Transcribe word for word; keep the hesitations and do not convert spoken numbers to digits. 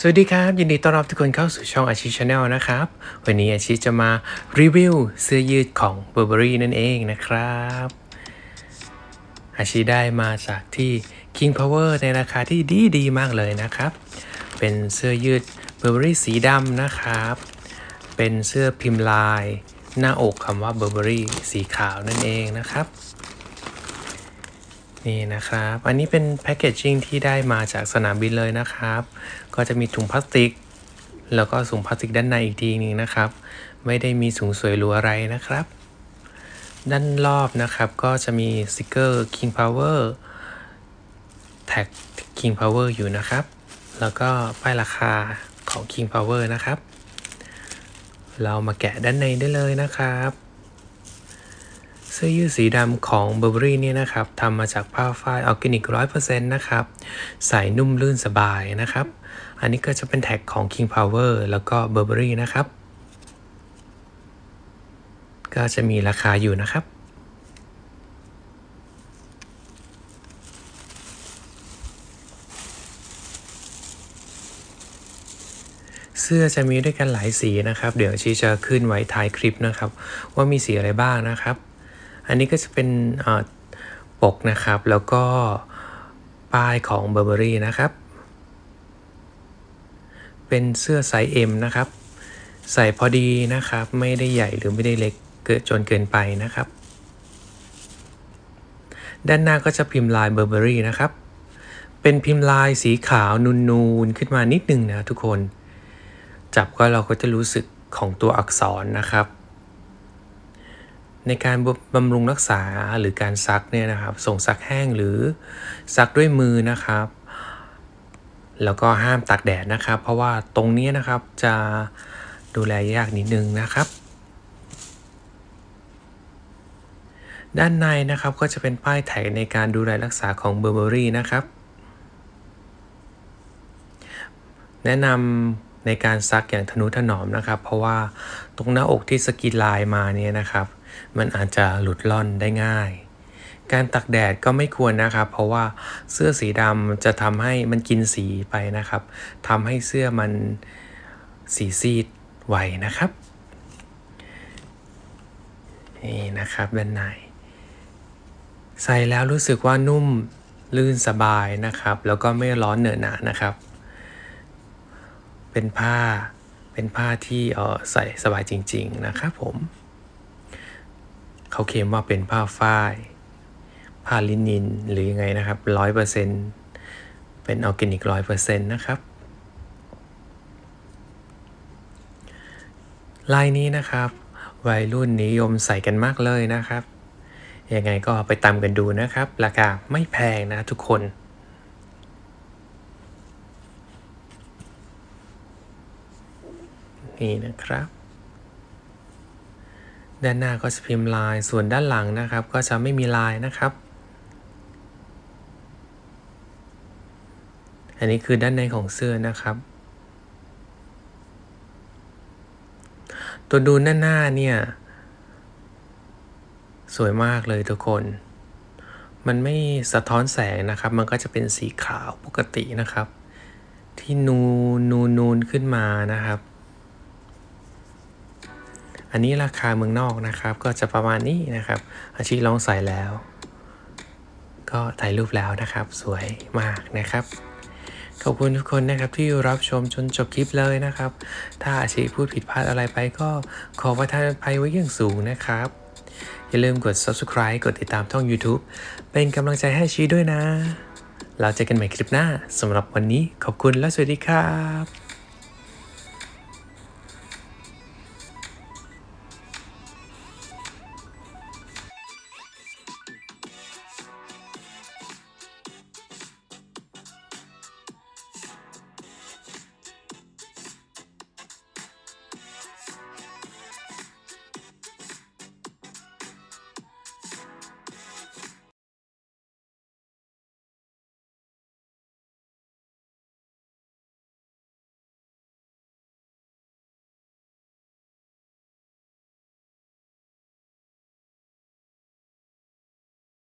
สวัสดีครับยินดีต้อนรับทุกคนเข้าสู่ช่องอาชีชาแนลนะครับวันนี้อาชีจะมารีวิวเสื้อยืดของ Burberry นั่นเองนะครับอาชีได้มาจากที่ King Power ในราคาที่ดีดีมากเลยนะครับเป็นเสื้อยืด Burberry สีดำนะครับเป็นเสื้อพิมพ์ลายหน้าอกคำว่า Burberry สีขาวนั่นเองนะครับนี่นะครับอันนี้เป็นแพคเกจจิ้งที่ได้มาจากสนามบินเลยนะครับก็จะมีถุงพลาสติกแล้วก็ถุงพลาสติกด้านในอีกทีนึงนะครับไม่ได้มีถุงสวยหรูอะไรนะครับด้านรอบนะครับก็จะมีสติกเกอร์ King Power แท็ก King Power อยู่นะครับแล้วก็ป้ายราคาของ King Power นะครับเรามาแกะด้านในได้เลยนะครับเสื้อยืดสีดำของ Burberry เนี่ยนะครับทำมาจากผ้าฝ้ายออร์แกนิก ร้อยเปอร์เซ็นต์ นะครับใส่นุ่มลื่นสบายนะครับอันนี้ก็จะเป็นแท็กของ King Power แล้วก็ Burberry นะครับก็จะมีราคาอยู่นะครับเสื้อจะมีด้วยกันหลายสีนะครับเดี๋ยวชีจะขึ้นไว้ท้ายคลิปนะครับว่ามีสีอะไรบ้างนะครับอันนี้ก็จะเป็นปกนะครับแล้วก็ป้ายของ Burberry นะครับเป็นเสื้อไซส์ เอ็ม นะครับใส่พอดีนะครับไม่ได้ใหญ่หรือไม่ได้เล็กเกินจนเกินไปนะครับด้านหน้าก็จะพิมพ์ลาย Burberry นะครับเป็นพิมพ์ลายสีขาวนูนๆขึ้นมานิดนึงนะทุกคนจับก็เราก็จะรู้สึกของตัวอักษรนะครับในการบำรุงรักษาหรือการซักเนี่ยนะครับส่งซักแห้งหรือซักด้วยมือนะครับแล้วก็ห้ามตากแดดนะครับเพราะว่าตรงนี้นะครับจะดูแลยากนิดนึงนะครับด้านในนะครับก็จะเป็นป้ายแท็กในการดูแลรักษาของ Burberry นะครับแนะนำในการซักอย่างทนุถนอมนะครับเพราะว่าตรงหน้าอกที่สกรีนลายมาเนี่ยนะครับมันอาจจะหลุดล่อนได้ง่ายการตักแดดก็ไม่ควรนะครับเพราะว่าเสื้อสีดำจะทำให้มันกินสีไปนะครับทำให้เสื้อมันสีซีดไวนะครับนี่นะครับด้านในใส่แล้วรู้สึกว่านุ่มลื่นสบายนะครับแล้วก็ไม่ร้อนเหนอะหนะนะครับเป็นผ้าเป็นผ้าที่เออใส่สบายจริงๆนะครับผมเขาเคลมว่าเป็นผ้าฝ้ายผ้าลินินหรือยังไงนะครับ ร้อยเปอร์เซ็นต์ เป็นออร์แกนิก ร้อยเปอร์เซ็นต์ นะครับลายนี้นะครับวัยรุ่นนิยมใส่กันมากเลยนะครับยังไงก็ไปตามกันดูนะครับราคาไม่แพงนะทุกคนนี่นะครับด้านหน้าก็จะพิมพ์ลายส่วนด้านหลังนะครับก็จะไม่มีลายนะครับอันนี้คือด้านในของเสื้อนะครับตัวดูหน้าหน้าเนี่ยสวยมากเลยทุกคนมันไม่สะท้อนแสงนะครับมันก็จะเป็นสีขาวปกตินะครับที่นูนนูนนูนขึ้นมานะครับอันนี้ราคาเมืองนอกนะครับก็จะประมาณนี้นะครับอาชีลองใส่แล้วก็ถ่ายรูปแล้วนะครับสวยมากนะครับขอบคุณทุกคนนะครับที่รับชมจนจบคลิปเลยนะครับถ้าอาชีพูดผิดพลาดอะไรไปก็ขอประทานอภัยไว้อย่างสูงนะครับอย่าลืมกด ซับสไครบ์ กดติดตามช่อง ยูทูบ เป็นกำลังใจให้ชีด้วยนะเราเจอกันใหม่คลิปหน้าสำหรับวันนี้ขอบคุณและสวัสดีครับ